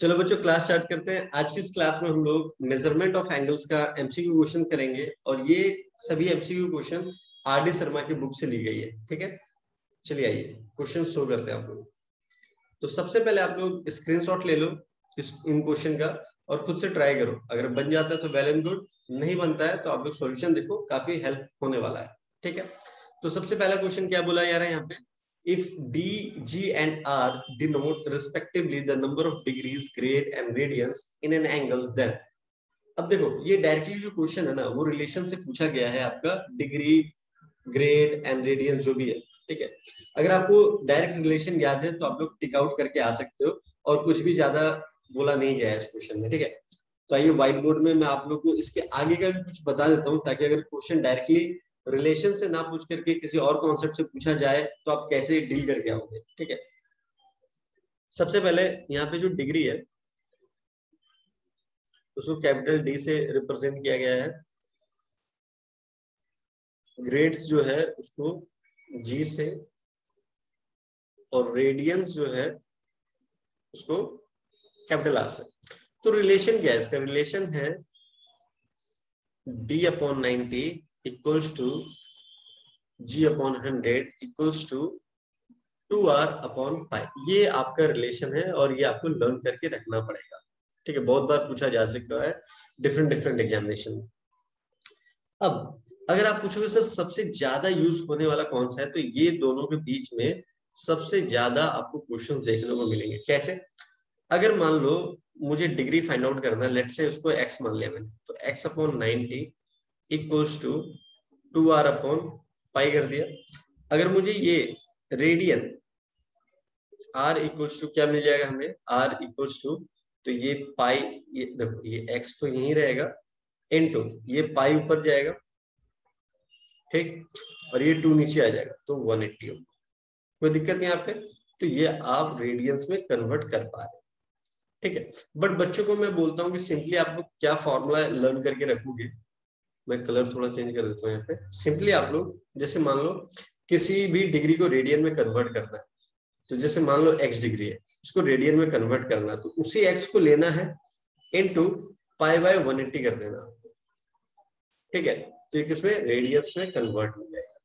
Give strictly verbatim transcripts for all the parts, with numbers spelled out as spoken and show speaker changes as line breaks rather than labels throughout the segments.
चलो बच्चों class start करते हैं। आज की इस क्लास में हम लोग मेजरमेंट ऑफ एंगल्स का एमसीक्यू क्वेश्चन करेंगे और ये सभी MCQ question R D Sharma की बुक से ली गई है। ठीक है, चलिए आइए क्वेश्चन शो करते हैं आप लोग। तो सबसे पहले आप लोग स्क्रीनशॉट ले लो इस इन क्वेश्चन का और खुद से ट्राई करो। अगर बन जाता है तो वेल एंड गुड, नहीं बनता है तो आप लोग सॉल्यूशन देखो, काफी हेल्प होने वाला है। ठीक है, तो सबसे पहला क्वेश्चन क्या बोला जा रहा है यहाँ पे, if D, G and R denote respectively the number of degrees, grade and radians in an angle, then अब देखो ये डायरेक्टली जो क्वेश्चन है ना वो रिलेशन से पूछा गया है आपका डिग्री, ग्रेड एंड रेडियंस जो भी है। ठीक है, अगर आपको डायरेक्ट रिलेशन याद है तो आप लोग टिक आउट करके आ सकते हो और कुछ भी ज्यादा बोला नहीं गया है इस क्वेश्चन में। ठीक है, तो आइए व्हाइट बोर्ड में मैं आप लोग को इसके आगे का भी कुछ बता देता हूँ ताकि अगर क्वेश्चन डायरेक्टली रिलेशन से ना पूछ करके किसी और कॉन्सेप्ट से पूछा जाए तो आप कैसे डील करके आओगे। ठीक है, सबसे पहले यहाँ पे जो डिग्री है उसको कैपिटल डी से रिप्रेजेंट किया गया है, ग्रेड्स जो है उसको जी से और रेडियंस जो है उसको कैपिटल आर से। तो रिलेशन क्या है इसका, रिलेशन है D upon ninety equals to G upon hundred equals to two R upon five. ये आपका रिलेशन है और ये आपको लर्न करके रखना पड़ेगा। ठीक है, बहुत बार पूछा जा सकता है डिफरेंट डिफरेंट एग्जामिनेशन। अब अगर आप पूछोगे सर सबसे ज्यादा यूज होने वाला कौन सा है, तो ये दोनों के बीच में सबसे ज्यादा आपको क्वेश्चन देखने को मिलेंगे। कैसे, अगर मान लो मुझे डिग्री फाइंड आउट करना है, लेट से उसको एक्स मान लिया मैंने, तो x upon ninety equals to two R upon pi कर दिया। अगर मुझे ये रेडियन r इक्वल्स टू क्या मिल जाएगा हमें, r इक्वल्स टू, तो ये पाई, ये देखो ये x तो यहीं रहेगा, इनटू ये पाई ऊपर जाएगा, ठीक, और ये टू नीचे आ जाएगा तो वन एट्टी होगा। कोई दिक्कत नहीं यहाँ पे, तो ये आप रेडियंस में कन्वर्ट कर पा रहे। ठीक है, बट बच्चों को मैं बोलता हूँ कि सिंपली आप लोग क्या फॉर्मूला लर्न करके रखोगे, मैं कलर थोड़ा चेंज कर देता हूँ यहाँ पे। सिंपली आप लोग जैसे मान लो किसी भी डिग्री को रेडियन में कन्वर्ट करना है, तो जैसे मान लो x डिग्री है, उसको रेडियन में कन्वर्ट करना है, तो उसी x को लेना है into pi by one eighty कर देना। ठीक है, तो ये किसमें, रेडियंस में कन्वर्ट हो जाएगा।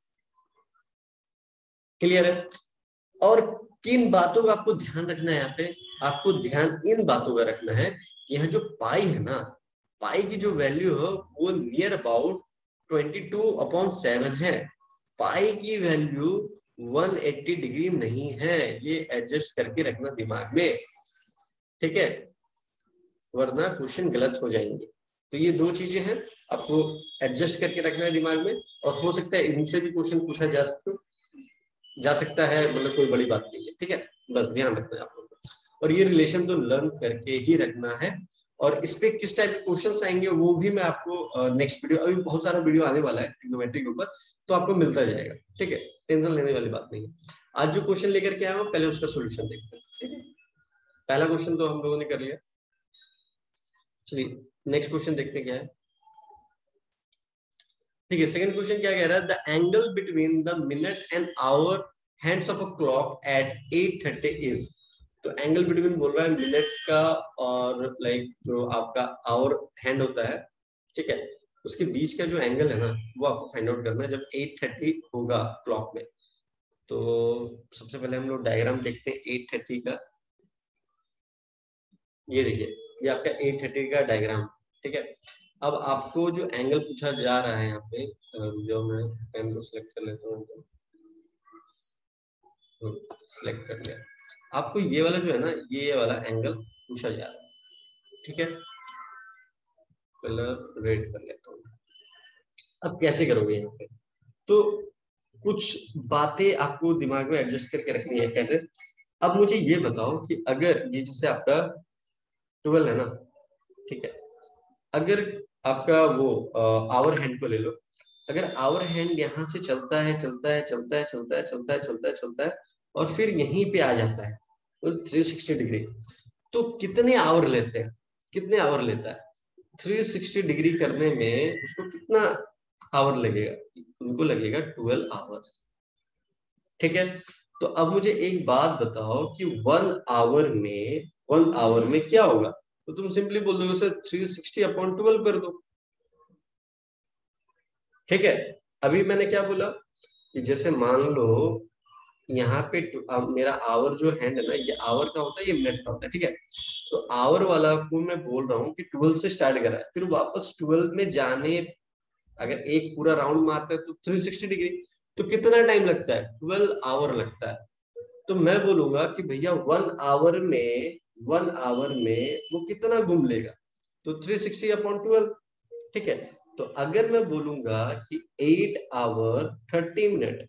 क्लियर है, और किन बातों का आपको ध्यान रखना है यहाँ पे, आपको ध्यान इन बातों का रखना है कि यहाँ जो पाई है ना, पाई की जो वैल्यू है वो near about twenty two upon seven है। पाई की वैल्यू वन एट्टी डिग्री नहीं है, ये एडजस्ट करके रखना दिमाग में। ठीक है, वरना क्वेश्चन गलत हो जाएंगे। तो ये दो चीजें हैं, आपको एडजस्ट करके रखना है दिमाग में, और हो सकता है इनसे भी क्वेश्चन पूछा जा सकता जा सकता है, मतलब कोई बड़ी बात नहीं है। ठीक है, बस ध्यान रखना है आप लोगों को, और ये रिलेशन तो लर्न करके ही रखना है। और इस पे किस टाइप के क्वेश्चंस आएंगे वो भी मैं आपको नेक्स्ट वीडियो, अभी बहुत सारा वीडियो आने वाला है ट्रिग्नोमेट्री के ऊपर, तो आपको मिलता जाएगा। ठीक है, टेंशन लेने वाली बात नहीं है। आज जो क्वेश्चन लेकर के आया हूँ पहले उसका सोल्यूशन देखते हैं। ठीक है, पहला क्वेश्चन तो हम लोगों ने कर लिया, चलिए नेक्स्ट क्वेश्चन देखते क्या है। ठीक है, सेकंड क्वेश्चन क्या कह रहा है, the angle between the minute and hour hands of a clock at eight thirty is. तो एंगल बिटवीन बोल रहा है मिनट का और लाइक जो आपका आवर हैंड होता है, ठीक है, उसके बीच का जो एंगल है ना वो आपको फाइंड आउट करना है जब एट थर्टी होगा क्लॉक में। तो सबसे पहले हम लोग डायग्राम देखते हैं एट थर्टी का। ये देखिए, ये आपका एट थर्टी का डायग्राम। ठीक है, अब आपको जो एंगल पूछा जा रहा है यहाँ पे, जो मैं पेन को सिलेक्ट कर लेता हूँ, सिलेक्ट कर लिया, आपको ये वाला जो है ना ये वाला एंगल पूछा जा रहा है। ठीक है, कलर रेड कर लेता हूँ। अब कैसे करोगे यहाँ पे, तो कुछ बातें आपको दिमाग में एडजस्ट करके रखनी है। कैसे, अब मुझे ये बताओ कि अगर ये जैसे आपका ट्वेल्व है ना, ठीक है, अगर आपका वो आवर हैंड को ले लो, अगर आवर हैंड यहाँ से चलता है चलता है चलता है चलता है चलता है चलता है चलता है और फिर यहीं पे आ जाता है थ्री सिक्सटी डिग्री, तो कितने आवर लेते हैं, कितने आवर लेता है थ्री सिक्सटी डिग्री करने में, उसको कितना आवर लगेगा, उनको लगेगा ट्वेल्व आवर्स। ठीक है, तो अब मुझे एक बात बताओ कि वन आवर में वन आवर में क्या होगा, तो तुम सिंपली बोल दोगे sir three sixty upon twelve कर दो। ठीक है, अभी मैंने क्या बोला कि जैसे मान लो यहाँ पे अब मेरा आवर जो हैंड है ना, ये आवर का होता है, ये मिनट का होता है। ठीक है, तो आवर वाला को मैं बोल रहा हूँ कि ट्वेल्व से स्टार्ट करा है, फिर वापस ट्वेल्व में जाने अगर एक पूरा राउंड मारता है तो थ्री सिक्सटी डिग्री, तो कितना टाइम लगता है, ट्वेल्व आवर लगता है। तो मैं बोलूंगा कि भैया वन आवर में वन आवर में वो कितना घूम लेगा, तो थ्री सिक्सटी अपॉन ट्वेल्व। ठीक है, तो अगर मैं बोलूंगा कि eight hour thirty minute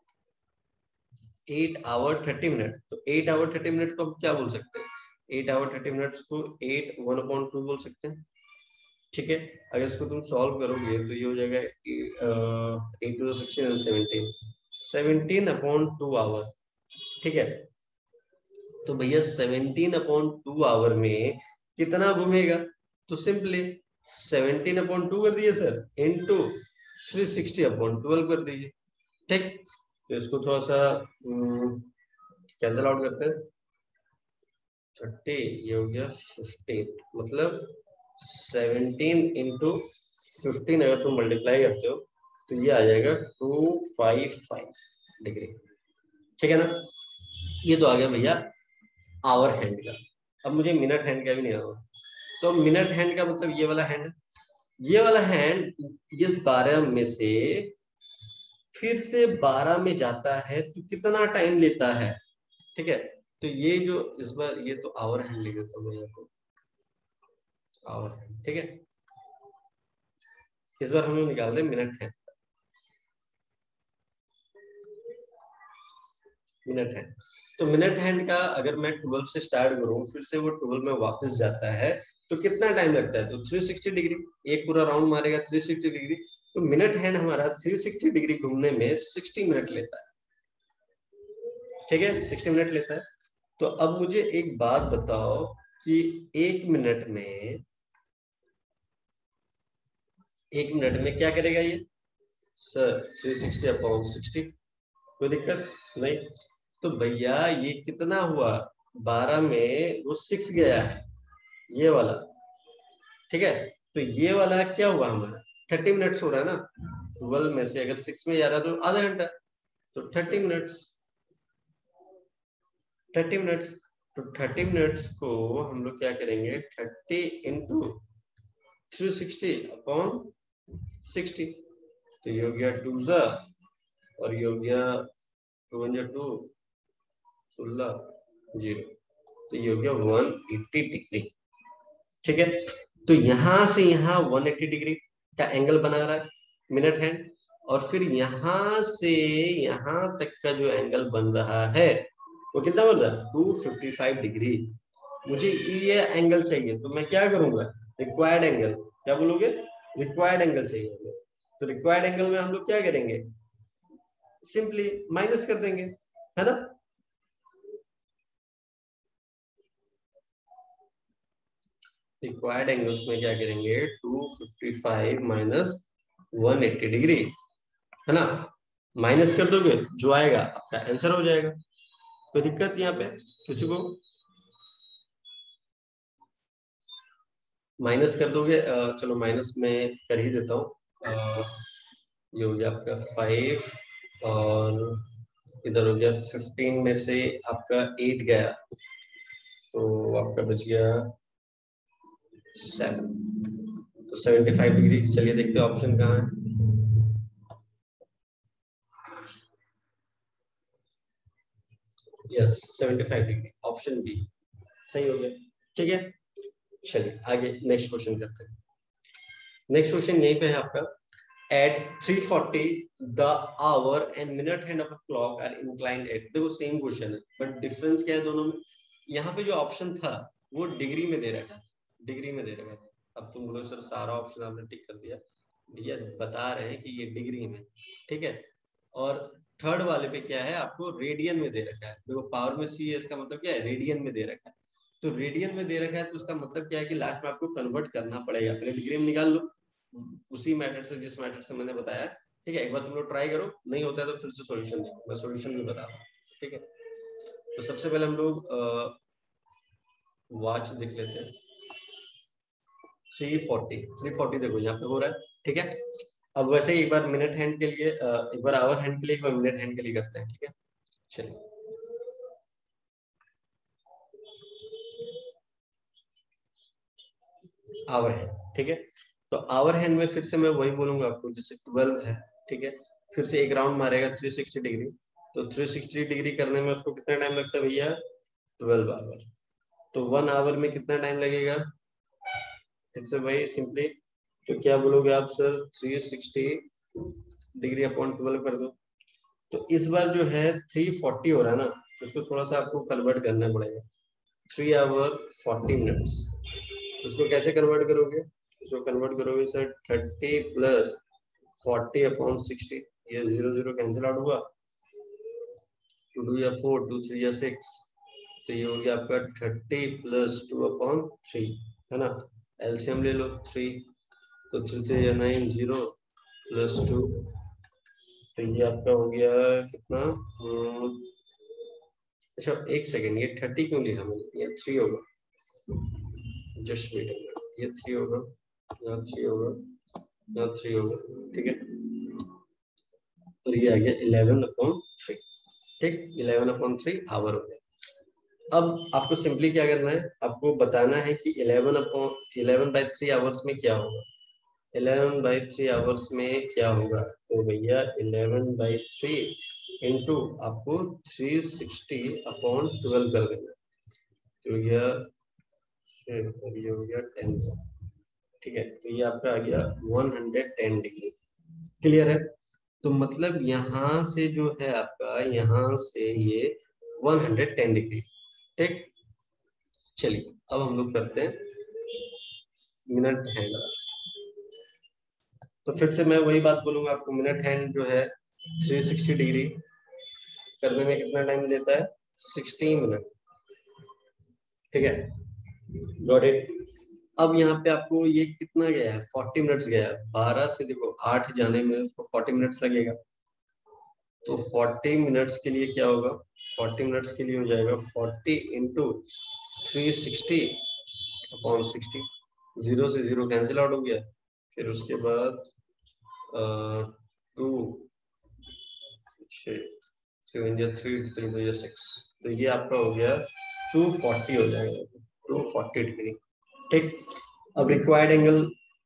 eight hour thirty minute, तो एट आवर थर्टी मिनट को हम क्या बोल सकते हैं, एट आवर थर्टी मिनट्स को एट वन अपॉन टू बोल सकते हैं। ठीक है, अगर इसको तुम सॉल्व करोगे तो ये हो जाएगा eight two sixteen seventeen seventeen upon two hour. ठीक है, तो भैया सेवनटीन अपॉन टू आवर में कितना घूमेगा, तो सिंपली सेवनटीन अपॉन टू कर दिए sir, into three sixty upon twelve कर दीजिए। ठीक, तो इसको थोड़ा सा कैंसिल आउट करते हैं, थर्टी ये हो गया फिफ्टीन, मतलब सेवनटीन इंटू फिफ्टीन अगर तुम मल्टीप्लाई करते हो तो ये आ जाएगा टू फाइव फाइव डिग्री। ठीक है ना, ये तो आ गया भैया आवर हैंड का। अब मुझे मिनट हैंड का भी नहीं आता, तो मिनट हैंड का मतलब ये वाला हैंड, ये वाला हैंड इस बारह में से फिर से बारह में जाता है तो कितना टाइम लेता है। ठीक है, तो ये जो इस बार ये तो आवर हैंड लिख देता हूँ मैं, आवर हैंड। ठीक है, इस बार हम लोग निकाल रहे मिनट हैंड, मिनट हैंड। तो मिनट हैंड का अगर मैं ट्वेल्व से स्टार्ट करूं फिर से वो ट्वेल्व में वापस जाता है तो कितना टाइम लगता है, तो थ्री सिक्सटी डिग्री, एक पूरा राउंड मारेगा थ्री सिक्सटी डिग्री, तो मिनट हैंड हमारा थ्री सिक्सटी डिग्री घूमने में सिक्सटी मिनट लेता है। ठीक है, सिक्सटी मिनट लेता है। तो अब मुझे एक बात बताओ कि एक मिनट में एक मिनट में क्या करेगा ये sir, three sixty upon sixty, कोई दिक्कत नहीं। तो भैया ये कितना हुआ, बारह में वो सिक्स गया है ये वाला। ठीक है, तो ये वाला क्या हुआ हमारा, थर्टी मिनट्स हो रहा है ना, ट्वेल्व में से अगर सिक्स में जा रहा है तो आधा घंटा, तो थर्टी मिनट्स थर्टी मिनट्स तो थर्टी मिनट्स को हम लोग क्या करेंगे, thirty into three sixty upon sixty, तो ये हो गया टू जा और ये हो गया टू वन जा टू, सोलह जीरो, तो ये हो गया वन एट्टी डिग्री। ठीक है, तो यहां से यहाँ वन एट्टी डिग्री का एंगल बना रहा है मिनट हैंड, और फिर यहां से यहां तक का जो एंगल बन रहा है वो कितना बन रहा है, टू फिफ्टी फाइव डिग्री। मुझे ये एंगल चाहिए तो मैं क्या करूंगा, रिक्वायर्ड एंगल, क्या बोलोगे, रिक्वायर्ड एंगल चाहिए हमें, तो रिक्वायर्ड एंगल में हम लोग क्या करेंगे, सिंपली माइनस कर देंगे, है ना। रिक्वायर्ड एंगल्स में क्या करेंगे, two fifty five minus one eighty degree, है ना, माइनस कर दोगे जो आएगा आपका आंसर हो जाएगा। कोई दिक्कत यहाँ पे किसी को, माइनस कर दोगे, चलो माइनस में कर ही देता हूँ, ये हो गया आपका फाइव और इधर हो गया फिफ्टीन में से आपका एट गया तो आपका बच गया सेवन, तो सेवेंटी फाइव डिग्री। चलिए देखते हैं ऑप्शन कहाँ है, yes seventy five degree, option B सही हो गया। ठीक है, चलिए आगे नेक्स्ट क्वेश्चन करते हैं। नेक्स्ट क्वेश्चन यहीं पे है आपका, at three forty the hour and minute hand of a clock are inclined at, देखो सेम क्वेश्चन है बट डिफरेंस क्या है दोनों में, यहाँ पे जो ऑप्शन था वो डिग्री में दे रखा है, डिग्री में दे रखा है। अब तुम बोलो सर सारा ऑप्शन आपने टिक कर दिया, भैया बता रहे हैं कि ये डिग्री में, ठीक है। और थर्ड वाले पे क्या है, आपको रेडियन में दे रखा है, देखो पावर में सी है, इसका मतलब क्या है, रेडियन में दे रखा है। तो रेडियन में दे रखा है तो उसका मतलब क्या है कि लास्ट में आपको कन्वर्ट करना पड़ेगा, पहले डिग्री में निकाल लो उसी मेथड से जिस मेथड से मैंने बताया। ठीक है, एक बार तुम लोग ट्राई करो, नहीं होता है तो फिर से सॉल्यूशन देखो, मैं सॉल्यूशन भी बता रहा हूँ। ठीक है, तो सबसे पहले हम लोग वॉच देख लेते हैं, थ्री फोर्टी थ्री फोर्टी देखो यहाँ पे हो रहा है, ठीक है। अब वैसे एक बार मिनट हैंड के लिए, एक बार आवर हैंड के लिए, एक बार मिनट हैंड के लिए करते हैं, ठीक है। चलिए आवर हैंड, ठीक है। तो आवर हैंड में फिर से मैं वही बोलूंगा आपको, जैसे ट्वेल्व है, ठीक है। फिर से एक राउंड मारेगा थ्री सिक्सटी डिग्री, तो थ्री सिक्सटी डिग्री करने में उसको कितना टाइम लगता है भैया, ट्वेल्व आवर। तो वन आवर में कितना टाइम लगेगा, फिर से वही सिंपली, तो क्या बोलोगे आप sir, three sixty degree upon twelve कर दो। तो इस बार जो है थ्री फोर्टी हो रहा है ना, तो इसको थोड़ा सा आपको कन्वर्ट करना पड़ेगा, थ्री आवर फोर्टी मिनट्स। तो इसको कैसे कन्वर्ट करोगे, इसको कन्वर्ट करोगे sir thirty plus forty upon sixty, ये जीरो जीरो कैंसिल आउट हुआ, टू टू या फोर, टू थ्री या सिक्स, तो ये हो गया आपका thirty plus two upon three, है ना। एलसीएम ले लो थ्री, तो थ्री थ्री या नाइन, जीरो प्लस टू, तो ये आपका हो गया कितना, अच्छा एक सेकेंड, ये थर्टी क्यों लिखा मैंने, ये थ्री होगा, जस्ट वेट, ये थ्री होगा, यहाँ थ्री होगा, यहाँ थ्री होगा, ठीक है। और ये आ गया इलेवन अपॉन थ्री, ठीक, इलेवन अपॉन थ्री आवर हो गया। अब आपको सिंपली क्या करना है, आपको बताना है कि eleven upon eleven by three hours में क्या होगा, इलेवन बाई थ्री आवर्स में क्या होगा, तो भैया इलेवन बाई थ्री इंटू आपको थ्री सिक्सटी अपॉन ट्वेल्व कर देना, तो यह ये हो गया टेन, ठीक है। तो ये आपका आ गया one hundred ten degree, clear है। तो मतलब यहाँ से जो है आपका, यहाँ से ये वन हंड्रेड टेन डिग्री, ठीक। चलिए अब हम लोग करते हैं मिनट हैंड। तो फिर से मैं वही बात बोलूंगा आपको, मिनट हैंड जो है थ्री सिक्सटी डिग्री करने में कितना टाइम लेता है, सिक्सटी मिनट, ठीक है, गॉट इट। अब यहाँ पे आपको ये कितना गया है, फोर्टी मिनट्स गया है, बारह से देखो आठ जाने में उसको फोर्टी मिनट्स लगेगा, तो फोर्टी मिनट्स के लिए क्या होगा, फोर्टी मिनट्स के लिए हो जाएगा forty into three sixty upon sixty, zero से जीरो कैंसिल आउट हो गया, फिर उसके बाद two three three three six, तो ये आपका हो गया टू फोर्टी हो जाएगा, टू फोर्टी डिग्री, ठीक। अब रिक्वायर्ड एंगल,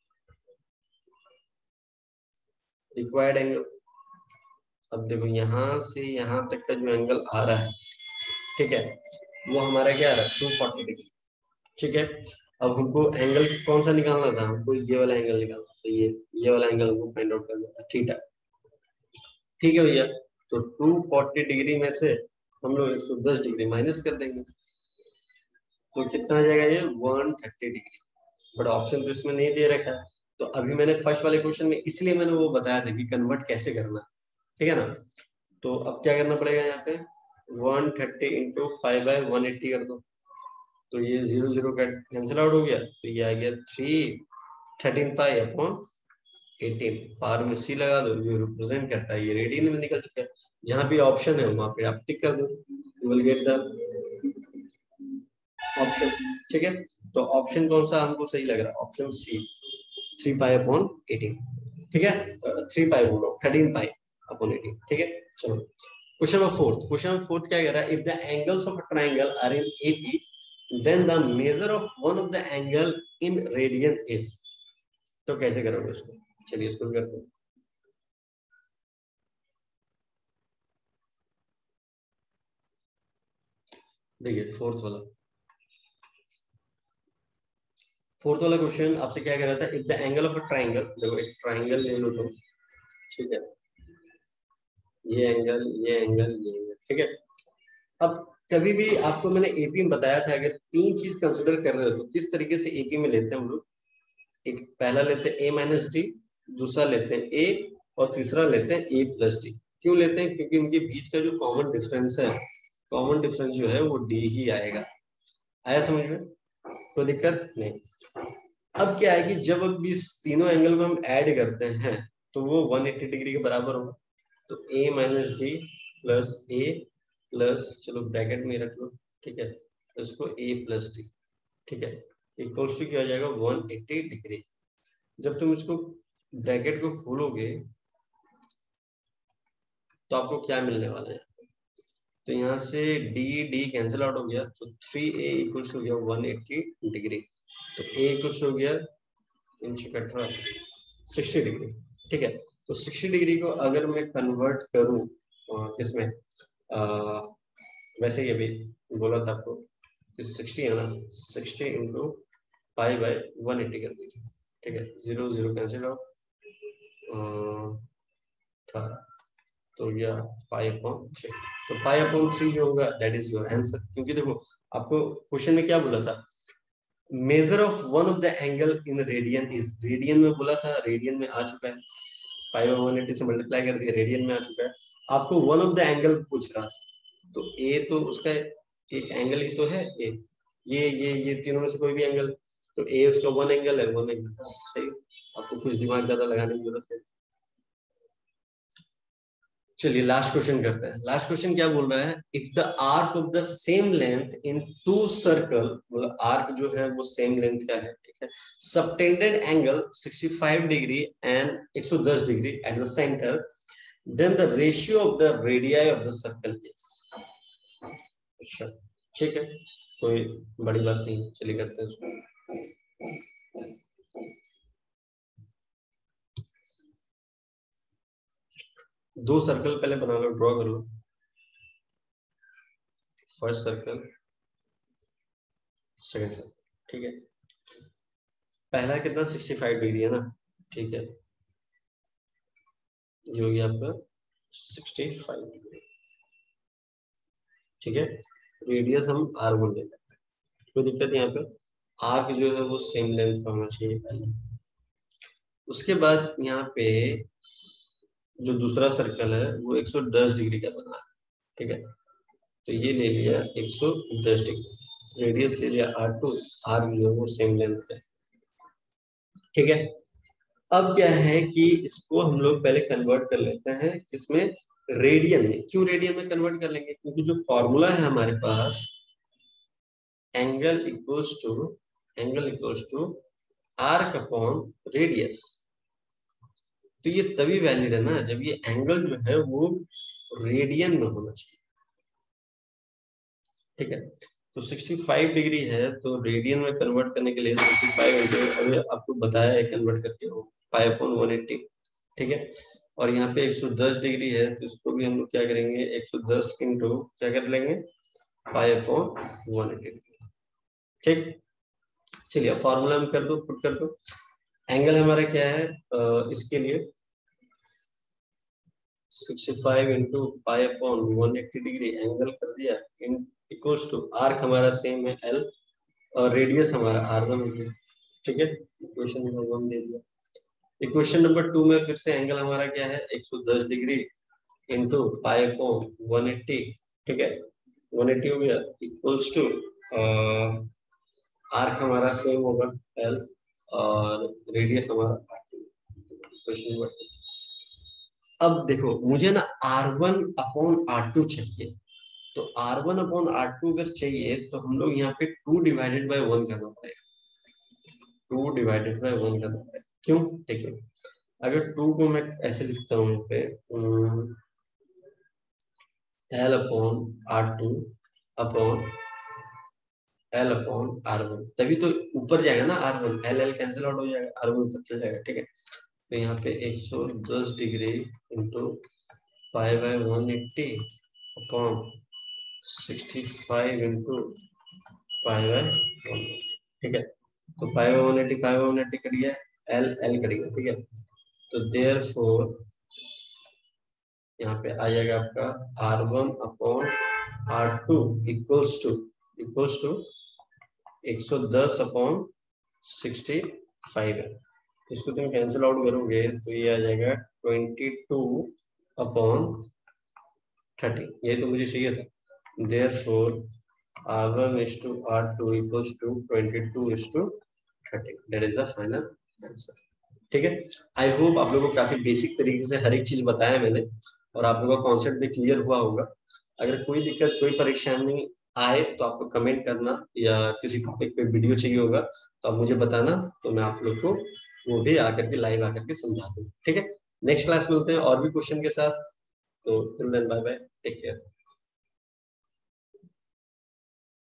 रिक्वायर्ड एंगल, अब देखो यहाँ से यहाँ तक का जो एंगल आ रहा है, ठीक है, वो हमारा क्या आ रहा है, टू फोर्टी डिग्री, ठीक है। अब हमको एंगल कौन सा निकालना था, हमको ये वाला एंगल निकालना था, ये ये वाला एंगल हमको फाइंड आउट करना था, ठीक है, ठीक है भैया। तो टू फोर्टी डिग्री में से हम लोग एक सौ दस डिग्री माइनस कर देंगे, तो कितना आ जाएगा, ये one thirty degree, but option तो इसमें नहीं दे रखा है। तो अभी मैंने फर्स्ट वाले क्वेश्चन में इसलिए मैंने वो बताया था कि कन्वर्ट कैसे करना, ठीक है ना। तो अब क्या करना पड़ेगा, यहाँ पे one thirty into five by one eighty कर दो, तो ये जीरो जीरो कैंसिल आउट हो गया, तो ये आ गया three thirteen five upon eighteen, पार में सी लगा दो, जो रिप्रेजेंट करता है ये रेडियन में निकल चुका है, जहां भी ऑप्शन है वहां पे आप टिक कर दो, you will get the option, ठीक है। तो ऑप्शन कौन सा हमको सही लग रहा है, option C, three pi upon eighteen, ठीक है, थ्री पाई बोलो थर्टीन पाई अपॉन एटीन, ठीक है। चलो question number fourth, question number fourth क्या कह रहा है, if the angles of a triangle are in AP then the measure of one of the angle in radian is, तो कैसे करोगे इसको, चलिए इसको भी करते हैं। देखिए फोर्थ वाला, फोर्थ वाला क्वेश्चन आपसे क्या कह रहा था, if the angle of a triangle, देखो एक ट्रायंगल ले लो तुम, ठीक है, ये एंगल, ये एंगल, ये एंगल, ठीक है। अब कभी भी आपको मैंने एपी में बताया था, अगर तीन चीज कंसिडर कर रहे हो तो किस तरीके से एपी में लेते हैं हम लोग, एक पहला लेते हैं ए माइनस डी, दूसरा लेते हैं ए, और तीसरा लेते हैं ए प्लस डी। क्यों लेते हैं, क्योंकि उनके बीच का जो कॉमन डिफरेंस है, कॉमन डिफरेंस जो है वो डी ही आएगा, आया समझ में, कोई दिक्कत नहीं। अब क्या है कि जब अब इस तीनों एंगल को हम ऐड करते हैं तो वो वन एट्टी डिग्री के बराबर होगा, तो a minus D plus A plus, चलो ब्रैकेट में रख लो, ठीक है, तो इसको a प्लस डी, ठीक है, इक्वल्स टू क्या हो जाएगा वन एट्टी डिग्री। जब तुम इसको ब्रैकेट को खोलोगे तो आपको क्या मिलने वाला है, तो यहाँ से डी डी कैंसिल आउट हो गया, तो थ्री ए इक्वल्स हो गया वन एट्टी डिग्री। तो ए इक्वल्स हो गया तीन सौ अठारह सिक्सटी डिग्री। ठीक है, तो सिक्सटी डिग्री को अगर मैं कन्वर्ट करूं किसमें, वैसे ही अभी बोला था आपको कि सिक्सटी है ना, sixty into pi by one eighty कर दीजिए। ठीक है, जीरो जीरो कैंसिल आउट, तो यह पाई अपॉन थ्री। तो पाई अपॉन थ्री जो होगा दैट इज योर आंसर। क्योंकि देखो आपको क्वेश्चन में क्या बोला था, measure of one of the angle in radian is, radian में बोला था, रेडियन में आ चुका है, पाई बाई वन एट्टी से मल्टीप्लाई कर दिया, रेडियन में आ चुका है। आपको वन ऑफ द एंगल पूछ रहा था, तो ए तो उसका एक एंगल ही तो है ए, ये ये ये तीनों में से कोई भी एंगल, तो ए उसका वन एंगल है, वन एंगल सही। आपको कुछ दिमाग ज्यादा लगाने की जरूरत है। चलिए लास्ट क्वेश्चन करते हैं। लास्ट क्वेश्चन क्या बोल रहा है, if the arc of the same length in two circle, मतलब आर्क जो है वो सेम लेंथ का है, ठीक है, subtended angle sixty five degree and एक सौ दस degree at the centre, then the ratio of the radii of the circle is. अच्छा ठीक है, कोई बड़ी बात नहीं, चलिए करते हैं उसको। दो सर्कल पहले बना लो, ड्रॉ कर लो। फर्स्ट सर्कल, सेकंड सर्कल, ठीक है। पहला कितना सिक्सटी फाइव डिग्री है ना, ठीक है, ये हो गया आपका सिक्सटी फाइव डिग्री। ठीक है, रेडियस हम आर वन ले लेते हैं, कोई दिक्कत यहाँ पे, आर्क जो है वो सेम लेंथ का होना चाहिए पहले। उसके बाद यहाँ पे जो दूसरा सर्कल है वो एक सौ दस डिग्री का बना है, ठीक है, तो ये ले लिया एक सौ दस डिग्री, रेडियस ले लिया आर टू, आर्क जो है वो सेम लेंथ का है, ठीक है। अब क्या है कि इसको हम लोग पहले कन्वर्ट कर लेते हैं किसमें, रेडियन में। क्यों रेडियन में कन्वर्ट कर लेंगे, क्योंकि जो फॉर्मूला है हमारे पास, angle equals to angle equals to arc upon radius, तो ये तभी वैलिड है ना जब ये एंगल जो है वो रेडियन में होना चाहिए। ठीक है, तो सिक्सटी फाइव डिग्री है, तो रेडियन में कन्वर्ट करने के लिए सिक्सटी फाइव अभी आपको बताया है कन्वर्ट करके हो पाई अपॉन वन एट्टी, ठीक है। और यहाँ पे एक सौ दस डिग्री है, तो इसको भी हम लोग क्या करेंगे, एक सौ दस इंटू क्या कर लेंगे, पाई अपॉन वन एट्टी, ठीक। चलिए फॉर्मूला में कर दो, पुट कर दो। एंगल हमारा क्या है, आ, इसके लिए sixty five into pi upon one eighty degree angle कर दिया, इन इक्वल्स टू आर्क हमारा सेम है एल और रेडियस हमारा आर वन हो गया, ठीक है। इक्वेशन नंबर वन दे दिया। इक्वेशन नंबर टू में फिर से एंगल हमारा क्या है, एक सौ दस degree into pi upon one eighty, ठीक है, वन एट्टी हो गया, इक्वल्स टू आर्क हमारा सेम होगा एल और रेडियस हमारा क्वेश्चन नंबर टू। अब देखो मुझे ना R one upon R two चाहिए, तो R one upon R two अगर चाहिए तो हम लोग यहाँ पे टू डिवाइडेड बाय वन करना पड़ेगा, टू डिवाइडेड बाय वन करना पड़ेगा। क्यों, देखिए अगर टू को मैं ऐसे लिखता हूँ यहाँ पे L upon R two upon L upon R one, तभी तो ऊपर जाएगा ना R one, L L cancel out हो जाएगा, आर वन ऊपर चल जाएगा, ठीक है। तो यहाँ पे एक सौ दस degree into pi by one eighty upon sixty five into pi by one, ठीक है। तो pi by one eighty pi by one eighty cut गया, एल एल कट गया, ठीक है। तो देयरफॉर यहाँ पे आ जाएगा आपका R one upon R two equals to equals to एक सौ दस अपॉन सिक्सटी फाइव है, इसको तुम कैंसिल आउट करोगे तो ये आ जाएगा ट्वेंटी टू अपॉन थर्टी, ये तो मुझे चाहिए था। Therefore R one is to R two equals to twenty two is to thirty, that is the final answer, ठीक है। आई होप आप लोगों को काफी बेसिक तरीके से हर एक चीज बताया मैंने और आप लोगों का कॉन्सेप्ट भी क्लियर हुआ होगा। अगर कोई दिक्कत कोई परेशानी आए तो आपको कमेंट करना, या किसी टॉपिक पे वीडियो चाहिए होगा तो आप मुझे बताना, तो मैं आप लोग को वो भी आकर के लाइव आकर के समझा दूँ। ठीक है, नेक्स्ट क्लास मिलते हैं और भी क्वेश्चन के साथ। तो till then bye bye, take care.